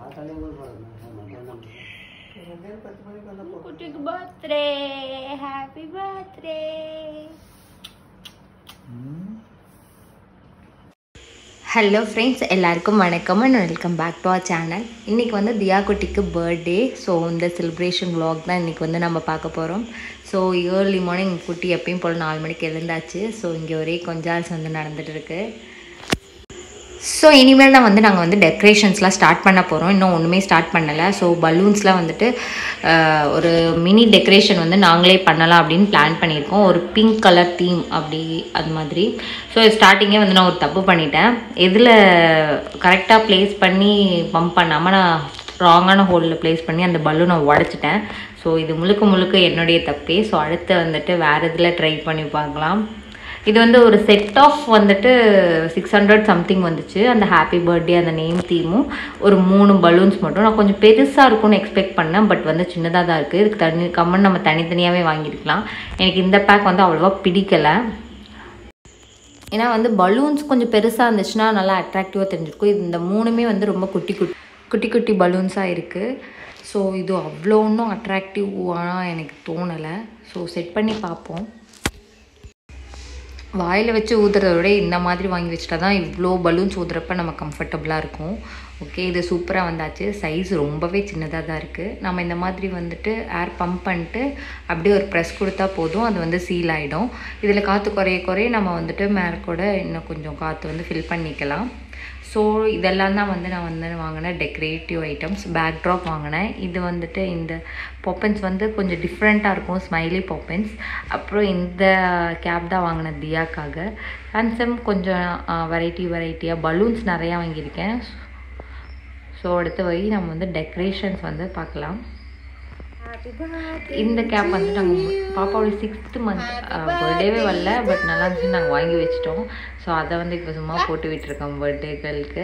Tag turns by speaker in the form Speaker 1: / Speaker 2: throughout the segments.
Speaker 1: குட்டிக்கு birthday, happy birthday. Hello friends, எல்லாருக்கும் வணக்கம் and welcome back to our channel. இன்றைக்கி வந்து தியா குட்டிக்கு பர்த்டே. ஸோ இந்த செலிப்ரேஷன் vlog தான் இன்றைக்கி வந்து நம்ம பார்க்க போகிறோம். ஸோ ஏர்லி மார்னிங் குட்டி எப்பயும் போல் 4 மணிக்கு எழுந்தாச்சு. ஸோ இங்கே ஒரே கொஞ்சால்ஸ் வந்து நடந்துகிட்டு இருக்கு. ஸோ இனிமேல் தான் வந்து நாங்கள் வந்து டெக்கரேஷன்ஸ்லாம் ஸ்டார்ட் பண்ண போகிறோம். இன்னும் ஒன்றுமே ஸ்டார்ட் பண்ணலை. ஸோ பலூன்ஸ்லாம் வந்துட்டு ஒரு மினி டெக்கரேஷன் வந்து நாங்களே பண்ணலாம் அப்படின்னு பிளான் பண்ணியிருக்கோம். ஒரு பிங்க் கலர் தீம் அப்படி அது மாதிரி. ஸோ ஸ்டார்டிங்கே வந்து நான் ஒரு தப்பு பண்ணிட்டேன். எதில் கரெக்டாக ப்ளேஸ் பண்ணி பம்ப் பண்ணாமல் நான் ராங்கான ஹோலில் ப்ளேஸ் பண்ணி அந்த பலூனை உடச்சிட்டேன். ஸோ இது முழுக்க என்னுடைய தப்பே. ஸோ அடுத்து வந்துட்டு வேறு இதில் ட்ரை பண்ணி பார்க்கலாம். இது வந்து ஒரு செட் ஆஃப் வந்துட்டு 600 சம்திங் வந்துச்சு. அந்த ஹாப்பி பர்த்டே அந்த நேம் தீமும் ஒரு 3 பலூன்ஸ் மட்டும். நான் கொஞ்சம் பெருசாக இருக்கும்னு எக்ஸ்பெக்ட் பண்ணேன். பட் வந்து சின்னதாக தான் இருக்குது. இதுக்கு கம்மன் நம்ம தனித்தனியாகவே வாங்கியிருக்கலாம். எனக்கு இந்த பேக் வந்து அவ்வளோவா பிடிக்கலை. ஏன்னா வந்து பலூன்ஸ் கொஞ்சம் பெருசாக இருந்துச்சுன்னா நல்லா அட்ராக்டிவாக தெரிஞ்சிருக்கும். இது இந்த 3மே வந்து ரொம்ப குட்டி பலூன்ஸாக இருக்குது. ஸோ இது அவ்வளோ ஒன்றும் அட்ராக்டிவாக எனக்கு தோணலை. ஸோ செட் பண்ணி பார்ப்போம். வாயில் வச்சு ஊதுறத விட இந்த மாதிரி வாங்கி வச்சுட்டா தான் இவ்வளோ பலூன்ஸ் ஊதுறப்ப நம்ம கம்ஃபர்டபுளாக இருக்கும். ஓகே, இது சூப்பராக வந்தாச்சு. சைஸ் ரொம்பவே சின்னதாக தான் இருக்குது. நம்ம இந்த மாதிரி வந்துட்டு ஏர் பம்ப் பண்ணிட்டு அப்படியே ஒரு ப்ரெஸ் கொடுத்தா போதும், அது வந்து சீல் ஆகிடும். இதில் காற்று குறைய நம்ம வந்துட்டு மேலே கூட இன்னும் கொஞ்சம் காற்று வந்து ஃபில் பண்ணிக்கலாம். ஸோ இதெல்லாம் தான் வந்து நான் வந்து வாங்கினேன் டெக்கரேட்டிவ் ஐட்டம்ஸ். பேக் ட்ராப் வாங்கினேன். இது வந்துட்டு இந்த பாப்பன்ஸ் வந்து கொஞ்சம் டிஃப்ரெண்ட்டாக இருக்கும், ஸ்மைலி பாப்பன்ஸ். அப்புறம் இந்த கேப் தான் வாங்கினேன் தியாக்காக. ஹேண்ட்ஸம் கொஞ்சம் வெரைட்டியாக பலூன்ஸ் நிறையா வாங்கியிருக்கேன். ஸோ அடுத்த வழி நம்ம வந்து டெக்கரேஷன்ஸ் வந்து பார்க்கலாம். இந்த கேப் வந்து நாங்கள் பாப்பாவோட 6th மந்த் பர்த்டேவே வரல, பட் நல்லா இருந்துச்சு, நாங்கள் வாங்கி வச்சிட்டோம். ஸோ அதை வந்து இப்போ சும்மா போட்டு விட்டுருக்கோம் பர்த்டே கேர்ளுக்கு.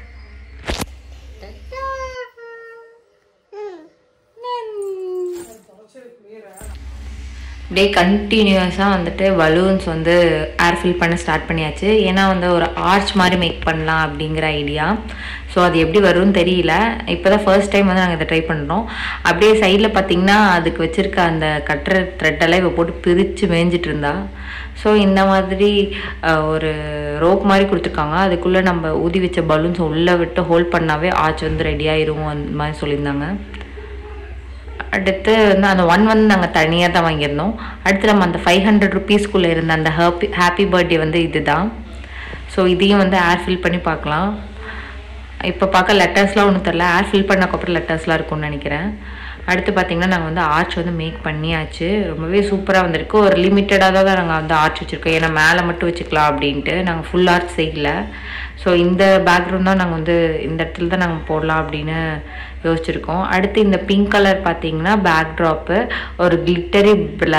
Speaker 1: டே கண்டினியூஸாக வந்துட்டு பலூன்ஸ் வந்து ஏர் ஃபில் பண்ண ஸ்டார்ட் பண்ணியாச்சு. ஏன்னா வந்து ஒரு ஆர்ச் மாதிரி மேக் பண்ணலாம் அப்படிங்கிற ஐடியா. ஸோ அது எப்படி வரும்னு தெரியல. இப்போ தான் ஃபர்ஸ்ட் டைம் வந்து நாங்கள் இதை ட்ரை பண்ணுறோம். அப்படியே சைடில் பார்த்திங்கன்னா அதுக்கு வச்சுருக்க அந்த கட்டுற த்ரெட்டெல்லாம் இப்போ போட்டு பிரித்து மேய்ஞ்சிட்டு இருந்தா. ஸோ இந்த மாதிரி ஒரு ரோப் மாதிரி கொடுத்துருக்காங்க. அதுக்குள்ளே நம்ம ஊதி வச்ச பலூன்ஸ் உள்ளே விட்டு ஹோல்ட் பண்ணாவே ஆர்ச் வந்து ரெடி ஆயிரும் அந்த மாதிரி சொல்லியிருந்தாங்க. அடுத்து வந்து அந்த 1 வந்து நாங்கள் தனியாக தான் வாங்கியிருந்தோம். அடுத்து நம்ம அந்த 500 ருபீஸ்க்குள்ளே இருந்த அந்த ஹாப்பி பர்த்டே வந்து இது தான். ஸோ இதையும் வந்து ஏர் ஃபில் பண்ணி பார்க்கலாம். இப்போ பார்க்க லெட்டர்ஸ்லாம் ஒன்றும் தெரில. ஏர் ஃபில் பண்ணக்கப்புறம் லெட்டர்ஸ்லாம் இருக்கும்னு நினைக்கிறேன். அடுத்து பார்த்திங்கன்னா நாங்கள் வந்து ஆர்ச் வந்து மேக் பண்ணியாச்சு. ரொம்பவே சூப்பராக வந்திருக்கு. ஒரு லிமிட்டடாக தான் நாங்கள் வந்து ஆர்ச் வச்சுருக்கோம். ஏன்னா மேலே மட்டும் வச்சுக்கலாம் அப்படின்ட்டு நாங்கள் ஃபுல் ஆர்ச் செய்யலை. ஸோ இந்த பேக்ரவுண்ட் தான் நாங்கள் வந்து இந்த இடத்துல தான் நாங்கள் போடலாம் அப்படின்னு யோசிச்சுருக்கோம். அடுத்து இந்த பிங்க் கலர் பார்த்திங்கன்னா பேக் ட்ராப்பு, ஒரு கிளிட்டரி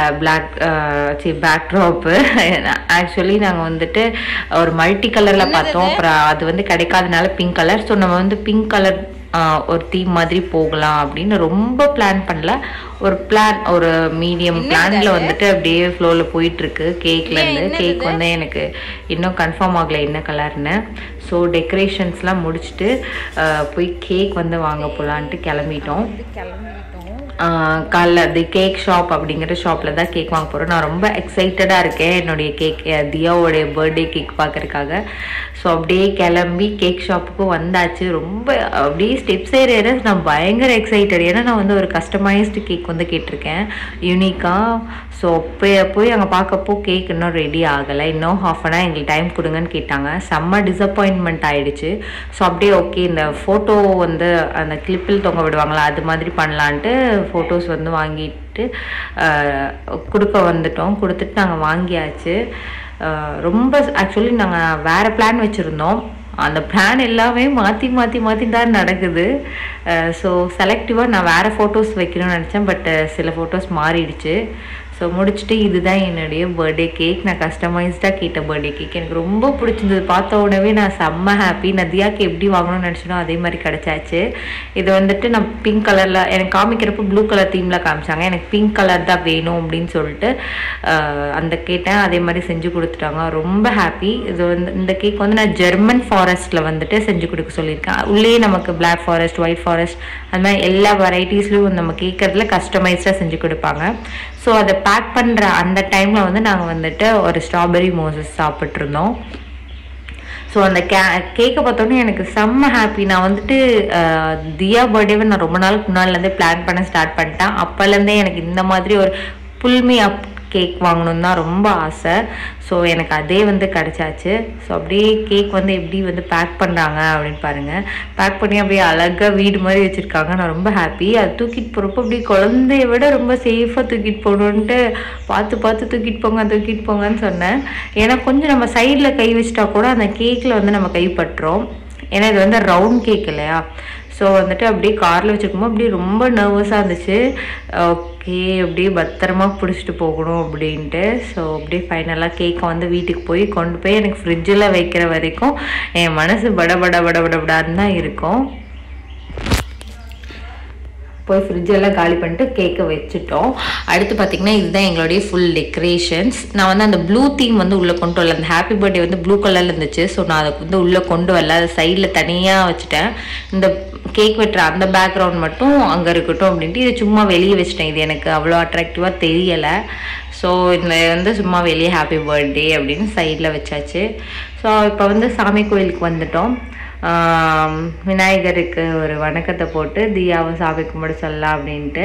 Speaker 1: பேக் ட்ராப்பு. ஆக்சுவலி நாங்கள் வந்துட்டு ஒரு மல்டி கலரில் பார்த்தோம். அப்புறம் அது வந்து கிடைக்காதனால பிங்க் கலர். ஸோ நம்ம வந்து பிங்க் கலர் ஒரு தீம் மாதிரி போகலாம் அப்படின்னு ரொம்ப பிளான் பண்ணல. ஒரு மீடியம் பிளான்ல வந்துட்டு அப்படியே ஃப்ளோவில் போயிட்டுருக்கு. கேக்லேருந்து கேக் வந்து எனக்கு இன்னும் கன்ஃபார்ம் ஆகலை என்ன கலர்னு. ஸோ டெக்கரேஷன்ஸ்லாம் முடிச்சுட்டு போய் கேக் வந்து வாங்க போகலான்ட்டு கிளம்பிட்டோம். காலைல தி கேக் ஷாப் அப்படிங்கிற ஷாப்பில் தான் கேக் வாங்க போகிறோம். நான் ரொம்ப எக்ஸைட்டடாக இருக்கேன் என்னுடைய கேக், தியாவோடைய பர்த்டே கேக் பார்க்குறதுக்காக. ஸோ அப்படியே கிளம்பி கேக் ஷாப்புக்கு வந்தாச்சு. ரொம்ப அப்படியே ஸ்டெப்ஸ் ஏற நான் பயங்கர எக்ஸைட்டட். ஏன்னா நான் வந்து ஒரு கஸ்டமைஸ்டு கேக் வந்து கேட்டிருக்கேன் யூனிக்காக. ஸோ போய் அங்கே பார்க்கப்போ கேக் இன்னும் ரெடி ஆகலை. இன்னும் ½ அன் ஹவர் எங்களுக்கு டைம் கொடுங்கன்னு கேட்டாங்க. செம்ம டிசப்பாயின்மெண்ட் ஆகிடுச்சு. ஸோ அப்படியே ஓகே இந்த ஃபோட்டோ வந்து அந்த கிளிப்பில் தொங்க விடுவாங்களா அது மாதிரி பண்ணலான்ட்டு ஃபோட்டோஸ் வந்து வாங்கிட்டு கொடுத்துட்டு நாங்கள் வாங்கியாச்சு. ரொம்ப ஆக்சுவலி நாங்கள் வேறு பிளான் வச்சுருந்தோம். அந்த பிளான் எல்லாமே மாற்றி தான் நடக்குது. ஸோ செலக்டிவாக நான் வேறு ஃபோட்டோஸ் வைக்கணும்னு நினச்சேன். பட் சில ஃபோட்டோஸ் மாறிடுச்சு. ஸோ முடிச்சுட்டு இதுதான் என்னுடைய பர்த்டே கேக். நான் கஸ்டமைஸ்டாக கேட்ட பர்த்டே கேக். எனக்கு ரொம்ப பிடிச்சிருந்தது. பார்த்த உடனே நான் செம்ம ஹாப்பி. நான் தியாக்கு எப்படி வாங்கணும்னு நினச்சினோ அதே மாதிரி கிடச்சாச்சு. இது வந்துட்டு நான் பிங்க் கலரில் எனக்கு காமிக்கிறப்போ ப்ளூ கலர் தீமில் காமிச்சாங்க. எனக்கு பிங்க் கலர் தான் வேணும் அப்படின்னு சொல்லிட்டு அந்த கேட்டேன். அதே மாதிரி செஞ்சு கொடுத்துட்டாங்க. ரொம்ப ஹாப்பி. இது வந்து இந்த கேக் வந்து நான் ஜெர்மன் ஃபாரஸ்ட்டில் வந்துட்டு செஞ்சு கொடுக்க சொல்லியிருக்கேன். உள்ளே நமக்கு பிளாக் ஃபாரஸ்ட், ஒயிட் ஃபாரஸ்ட் அது மாதிரி எல்லா வெரைட்டிஸ்லையும் நம்ம கேட்குறதுல கஸ்டமைஸ்டாக செஞ்சு கொடுப்பாங்க. ஸோ அதை பேக் பண்ணுற அந்த டைமில் வந்து நாங்கள் வந்துட்டு ஒரு ஸ்ட்ராபெரி மோசஸ் சாப்பிட்ருந்தோம். ஸோ அந்த கேக்கை பார்த்தோன்னே எனக்கு செம்ம ஹாப்பி. நான் வந்துட்டு தியா பர்த்டேவை நான் ரொம்ப நாளுக்கு முன்னாடிலேருந்தே பிளான் பண்ண ஸ்டார்ட் பண்ணிட்டேன். அப்போலேருந்தே எனக்கு இந்த மாதிரி ஒரு புல்மி அப் கேக் வாங்கணுன்னு தான் ரொம்ப ஆசை. ஸோ எனக்கு அதே வந்து கிடச்சாச்சு. ஸோ அப்படியே கேக் வந்து எப்படி வந்து பேக் பண்ணுறாங்க அப்படின்னு பாருங்கள். பேக் பண்ணி அப்படியே அழகாக வீடு மாதிரி வச்சுருக்காங்க. நான் ரொம்ப ஹாப்பி. அது தூக்கிட்டு போகிறப்போ அப்படியே குழந்தைய விட ரொம்ப சேஃபாக தூக்கிட்டு போகணுன்ட்டு பார்த்து தூக்கிட்டு போங்கன்னு சொன்னேன். ஏன்னா கொஞ்சம் நம்ம சைடில் கை வச்சிட்டா கூட அந்த கேக்கில் வந்து நம்ம கைப்பற்றுறோம். ஏன்னா இது வந்து ரவுண்ட் கேக் இல்லையா. ஸோ வந்துட்டு அப்படியே காரில் வச்சுருக்கும்போது அப்படியே ரொம்ப நர்வஸாக இருந்துச்சு. ஓகே அப்படியே பத்திரமா பிடிச்சிட்டு போகணும் அப்படின்ட்டு. ஸோ அப்படியே ஃபைனலாக கேக்கை வந்து வீட்டுக்கு போய் கொண்டு போய் எனக்கு ஃப்ரிட்ஜில் வைக்கிற வரைக்கும் என் மனசு படபடான்னு தான் இருக்கும். போய் ஃப்ரிட்ஜெல்லாம் காலி பண்ணிட்டு கேக்கை வச்சுட்டோம். அடுத்து பார்த்திங்கன்னா இதுதான் எங்களுடைய ஃபுல் டெக்கரேஷன்ஸ். நான் வந்து அந்த ப்ளூ தீம் வந்து உள்ளே கொண்டு வரல. அந்த ஹாப்பி பர்த்டே வந்து ப்ளூ கலரில் இருந்துச்சு. ஸோ நான் அதை வந்து உள்ளே கொண்டு வரல. அதை சைடில் தனியாக வச்சுட்டேன். இந்த கேக் வெட்டுற அந்த பேக்ரவுண்ட் மட்டும் அங்கே இருக்கட்டும் அப்படின்ட்டு இதை சும்மா வெளியே வச்சுட்டேன். இது எனக்கு அவ்வளோ அட்ராக்டிவாக தெரியலை. ஸோ இந்த வந்து சும்மா வெளியே ஹாப்பி பர்த்டே அப்படின்னு சைடில் வச்சாச்சு. ஸோ இப்போ வந்து சாமி கோயிலுக்கு வந்துட்டோம். விநாயகருக்கு ஒரு வணக்கத்தை போட்டு தியாவை சாமி கும்பிட சொல்லலாம் அப்படின்ட்டு.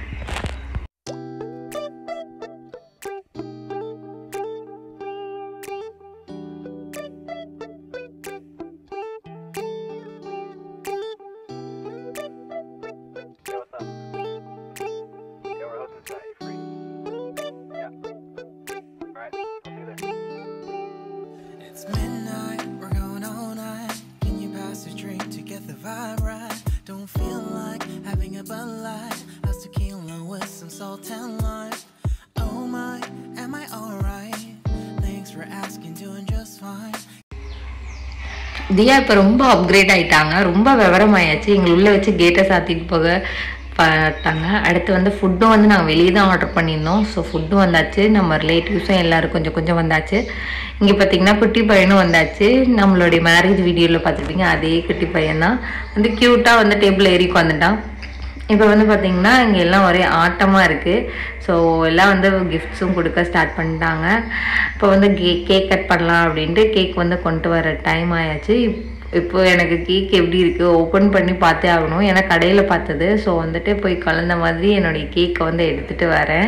Speaker 1: தியா இப்போ ரொம்ப அப்கிரேட் ஆகிட்டாங்க. ரொம்ப விவரமாயாச்சு. எங்களை உள்ளே வச்சு கேட்டை சாத்திட்டு போக பார்த்தாங்க. அடுத்து வந்து ஃபுட்டும் வந்து நாங்கள் வெளியே தான் ஆர்டர் பண்ணியிருந்தோம். ஸோ ஃபுட்டும் வந்தாச்சு. நம்ம ரிலேட்டிவ்ஸும் எல்லோரும் கொஞ்சம் வந்தாச்சு. இங்கே பார்த்திங்கன்னா குட்டி பையனும் வந்தாச்சு. நம்மளுடைய மேரேஜ் வீடியோவில் பார்த்துருப்பீங்க அதே குட்டி பையன் தான் வந்து க்யூட்டாக வந்து டேபிள் ஏறி உட்காந்துட்டான். இப்போ வந்து பார்த்திங்கன்னா இங்கே எல்லாம் ஒரே ஆட்டமாக இருக்குது. ஸோ எல்லாம் வந்து கிஃப்ட்ஸும் கொடுக்க ஸ்டார்ட் பண்ணிட்டாங்க. இப்போ வந்து கேக் கட் பண்ணலாம் அப்படின்ட்டு கேக் வந்து கொண்டு வர டைம் ஆயாச்சு. இப்போ எனக்கு கேக் எப்படி இருக்குது ஓப்பன் பண்ணி பார்த்தே ஆகணும். ஏன்னா கடையில் பார்த்தது. ஸோ வந்துட்டு போய் கலந்த மாதிரி என்னுடைய கேக்கை வந்து எடுத்துகிட்டு வரேன்.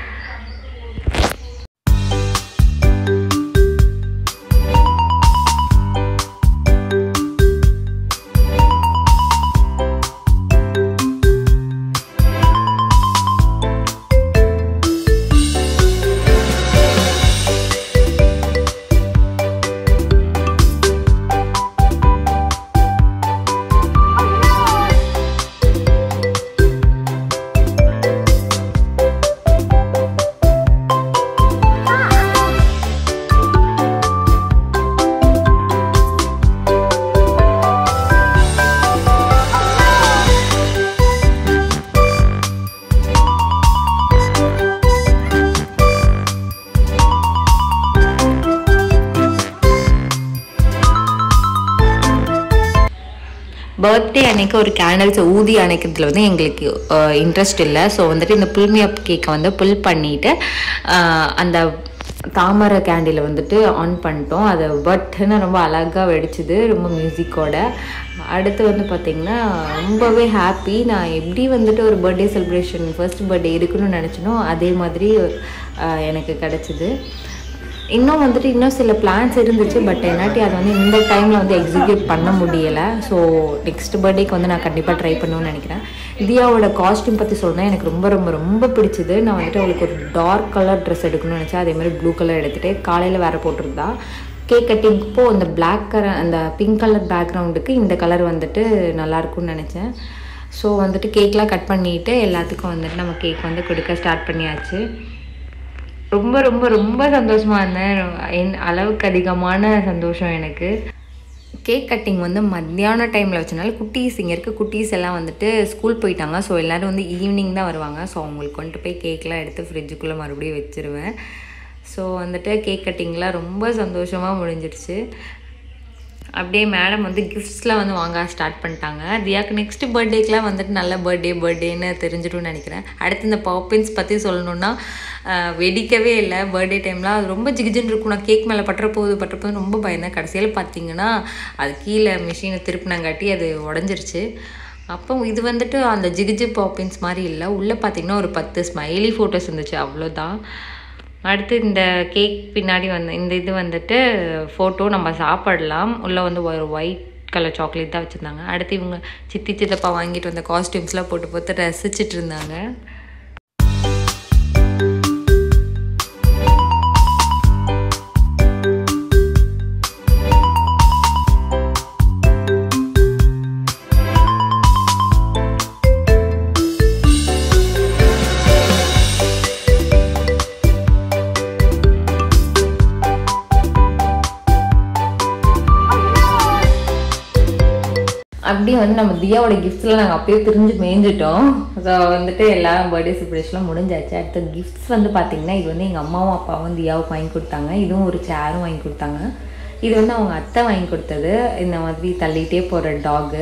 Speaker 1: பர்த்டே அன்றைக்கி ஒரு கேண்டில்ஸை ஊதி அணைக்கிறதுல வந்து எங்களுக்கு இன்ட்ரெஸ்ட் இல்லை. ஸோ வந்துட்டு இந்த புல்மி அப் கேக்கை வந்து புல் பண்ணிவிட்டு அந்த தாமரை கேண்டிலை வந்துட்டு ஆன் பண்ணிட்டோம். அது பட்டுன்னு ரொம்ப அழகாக வெடிச்சுது, ரொம்ப மியூசிக்கோட. அடுத்து வந்து பார்த்திங்கன்னா ரொம்பவே ஹாப்பி. நான் எப்படி வந்துட்டு ஒரு பர்த்டே செலிப்ரேஷன் ஃபர்ஸ்ட் பர்த்டே இருக்குன்னு நினச்சினோ அதே மாதிரி எனக்கு கிடச்சிது. இன்னும் வந்துட்டு இன்னும் சில பிளான்ஸ் இருந்துச்சு. பட் என்னாட்டி அதை வந்து இந்த டைமில் வந்து எக்ஸிக்யூட் பண்ண முடியலை. ஸோ நெக்ஸ்ட் பர்த்டேக்கு வந்து நான் கண்டிப்பாக ட்ரை பண்ணணும்னு நினைக்கிறேன். தியாவோட காஸ்ட்யூம் பற்றி சொன்னால் எனக்கு ரொம்ப ரொம்ப ரொம்ப பிடிச்சிது. நான் வந்துட்டு அவளுக்கு ஒரு டார்க் கலர் ட்ரெஸ் எடுக்கணும்னு நினச்சேன். அதேமாதிரி ப்ளூ கலர் எடுத்துகிட்டு காலையில் வேறு போட்டிருந்தா. கேக் கட்டிங்ப்போ அந்த பிளாக் கலர் அந்த பிங்க் கலர் பேக்ரவுண்டுக்கு இந்த கலர் வந்துட்டு நல்லாயிருக்கும்னு நினச்சேன். ஸோ வந்துட்டு கேக்லாம் கட் பண்ணிவிட்டு எல்லாத்துக்கும் வந்துட்டு நம்ம கேக் வந்து கொடுக்க ஸ்டார்ட் பண்ணியாச்சு. ரொம்ப ரொம்ப ரொம்ப சந்தோஷமாக இருந்தேன். அளவுக்கு அதிகமான சந்தோஷம் எனக்கு. கேக் கட்டிங் வந்து மத்தியான டைமில் வச்சனால குட்டீஸ் இங்கே இருக்க குட்டீஸ் எல்லாம் வந்துட்டு ஸ்கூல் போயிட்டாங்க. ஸோ எல்லோரும் வந்து ஈவினிங் தான் வருவாங்க. ஸோ அவங்களுக்கு வந்துட்டு போய் கேக்கெலாம் எடுத்து ஃப்ரிட்ஜுக்குள்ளே மறுபடியும் வச்சுருவேன். ஸோ வந்துட்டு கேக் கட்டிங்லாம் ரொம்ப சந்தோஷமாக முடிஞ்சிடுச்சு. அப்படியே மேடம் வந்து கிஃப்ட்ஸ்லாம் வந்து வாங்க ஸ்டார்ட் பண்ணிட்டாங்க. தியாக்கு நெக்ஸ்ட் பர்த்டேக்கெலாம் வந்துட்டு நல்ல பர்த்டேன்னு தெரிஞ்சிடும்னு நினைக்கிறேன். அடுத்து இந்த பாப்பின்ஸ் பற்றி சொல்லணுன்னா வெடிக்கவே இல்லை பர்த்டே டைம்லாம். அது ரொம்ப ஜிகிஜின்னு இருக்கும். நான் கேக் மேலே பட்டுறப்போது ரொம்ப பயந்தேன். கடைசியில் பார்த்தீங்கன்னா அது கீழே மிஷினை திருப்பினாங்காட்டி அது உடஞ்சிருச்சு. அப்போ இது வந்துட்டு அந்த ஜிகிஜி பாப்பின்ஸ் மாதிரி இல்லை. உள்ளே பார்த்தீங்கன்னா ஒரு 10 ஸ்மைலி ஃபோட்டோஸ் இருந்துச்சு, அவ்வளோதான். அடுத்து இந்த கேக் பின்னாடி இந்த இது வந்துட்டு ஃபோட்டோ நம்ம சாப்பிடலாம். உள்ளே வந்து ஒரு ஒயிட் கலர் சாக்லேட் தான் வச்சுருந்தாங்க. அடுத்து இவங்க சித்தி சித்தப்பா வாங்கிட்டு வந்த காஸ்டியூம்ஸ்லாம் போட்டு ரசிச்சிட்டு இருந்தாங்க. அப்படியே வந்து நம்ம தியாவோட கிஃப்ட்ஸ்லாம் நாங்கள் அப்படியே பிரிஞ்சு மேய்ஞ்சிட்டோம். ஸோ வந்துட்டு எல்லாரும் பர்த்டே செலிப்ரேஷன்லாம் முடிஞ்சாச்சு. அடுத்த கிஃப்ட்ஸ் வந்து பார்த்திங்கன்னா இது வந்து எங்கள் அம்மாவும் அப்பாவும் தியாவுக்கு வாங்கி கொடுத்தாங்க. இதுவும் ஒரு சேரும் வாங்கி கொடுத்தாங்க. இது வந்து அவங்க அத்தை வாங்கி கொடுத்தது. இந்த மாதிரி தள்ளிகிட்டே போகிற டாகு.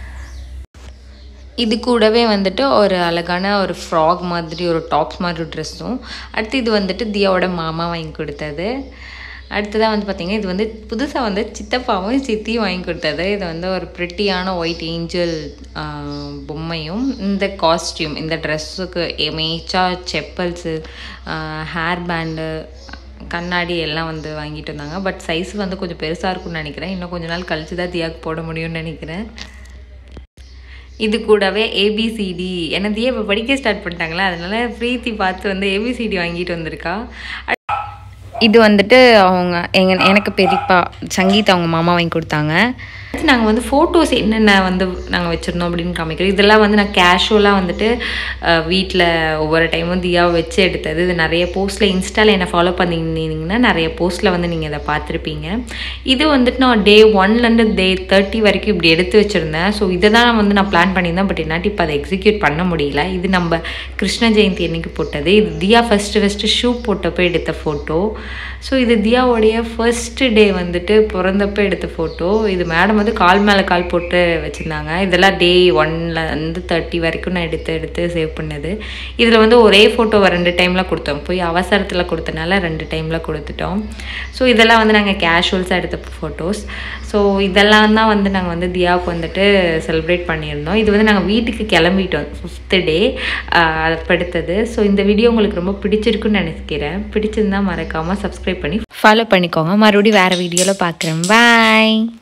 Speaker 1: இது கூடவே வந்துட்டு ஒரு அழகான ஒரு ஃப்ராக் மாதிரி ஒரு டாப்ஸ் மாதிரி ஒரு ட்ரெஸ்ஸும். அடுத்து இது வந்துட்டு தியாவோட மாமா வாங்கி கொடுத்தது. அடுத்ததாக வந்து பார்த்திங்கன்னா இது வந்து புதுசாக வந்து சித்தப்பாவும் சித்தியும் வாங்கி கொடுத்தது. இது வந்து ஒரு ப்ரிட்டியான ஒயிட் ஏஞ்சல் பொம்மையும் இந்த காஸ்டியூம் இந்த ட்ரெஸ்ஸுக்கு மேய்ச்சா செப்பல்ஸு ஹேர் பேண்டு கண்ணாடி எல்லாம் வந்து வாங்கிட்டு வந்தாங்க. பட் சைஸ் வந்து கொஞ்சம் பெருசாக இருக்கும்னு நினைக்கிறேன். இன்னும் கொஞ்ச நாள் கழிச்சு தான் தியாக்கு போட முடியும்னு நினைக்கிறேன். இது கூடவே ஏபிசிடி ஏன்னா தியா இப்போ படிக்க ஸ்டார்ட் பண்ணிட்டாங்களா, அதனால ப்ரீத்தி பார்த்து வந்து ஏபிசிடி வாங்கிட்டு வந்திருக்கா. இது வந்துட்டு அவங்க எனக்கு பெரியப்பா சங்கீதா அவங்க மாமா வாங்கி கொடுத்தாங்க. நாங்கள் வந்து ஃபோட்டோஸ் என்னென்ன வந்து நாங்கள் வச்சுருந்தோம் அப்படின்னு காமிக்கிறோம். இதெல்லாம் வந்து நான் கேஷுவலாக வந்துட்டு வீட்டில் ஒவ்வொரு டைமும் தியாவை வச்சு எடுத்தது. இது நிறைய போஸ்ட்டில் இன்ஸ்டாவில் என்னை ஃபாலோ பண்ணிங்கன்னா நிறைய போஸ்ட்டில் வந்து நீங்கள் இதை பார்த்துருப்பீங்க. இது வந்துட்டு நான் டே 1லேருந்து டே 30 வரைக்கும் இப்படி எடுத்து வச்சுருந்தேன். ஸோ இதை தான் வந்து நான் பிளான் பண்ணியிருந்தேன். பட் என்னாட்டி இப்போ அதை எக்ஸிக்யூட் பண்ண முடியல. இது நம்ம கிருஷ்ண ஜெயந்தி அன்னைக்கு போட்டது. இது தியா ஃபஸ்ட்டு ஷூ போட்டப்போ எடுத்த ஃபோட்டோ. ஸோ இது தியாவோடைய ஃபர்ஸ்ட் டே வந்துட்டு பிறந்தப்போ எடுத்த ஃபோட்டோ. இது மேடம் வந்து கால் மேலே கால் போட்டு வச்சுருந்தாங்க. இதெல்லாம் டே 1லேருந்து 30 வரைக்கும் நான் எடுத்து சேவ் பண்ணது. இதில் வந்து ஒரே ஃபோட்டோவை 2 டைமில் கொடுத்தோம். போய் அவசரத்தில் கொடுத்தனால 2 டைமில் கொடுத்துட்டோம். ஸோ இதெல்லாம் வந்து நாங்கள் கேஷுவல்ஸாக எடுத்த ஃபோட்டோஸ். ஸோ இதெல்லாம் தான் வந்து நாங்கள் வந்து தியாவுக்கு வந்துட்டு செலிப்ரேட் பண்ணியிருந்தோம். இது வந்து நாங்கள் வீட்டுக்கு கிளம்பிட்டோம் 5th டே அப்போ எடுத்தது. ஸோ இந்த வீடியோ உங்களுக்கு ரொம்ப பிடிச்சிருக்குன்னு நினைக்கிறேன். பிடிச்சிருந்தால் மறக்காமல் சப்ஸ்கிரைப் பண்ணி ஃபாலோ பண்ணிக்கோங்க. மறுபடியும் வேறு வீடியோவில் பார்க்குறேன். பாய்.